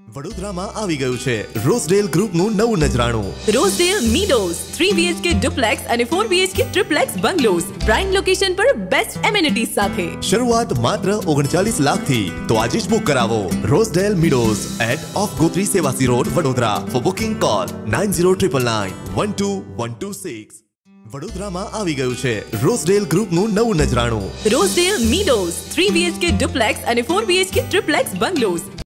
વડોદરામાં આવી ગયું છે રોઝડેલ ગ્રુપનું નવું નજરાણું રોઝડેલ મીડોઝ 3 BHK ડુપ્લેક્સ અને 4 BHK triplex bungalows prime location પર બેસ્ટ એમિનિટીઝ સાથે શરૂઆત માત્ર 39 લાખથી તો આજે જ બુક કરાવો Rosedale Meadows at off Gotri Sevasi road Vadodara for booking call 9099912126 વડોદરામાં આવી ગયું છે રોઝડેલ ગ્રુપનું નવું નજરાણું રોઝડેલ મીડોઝ 3 BHK ડુપ્લેક્સ અને 4 BHK ટ્રિપ્લેક્સ બંગલોઝ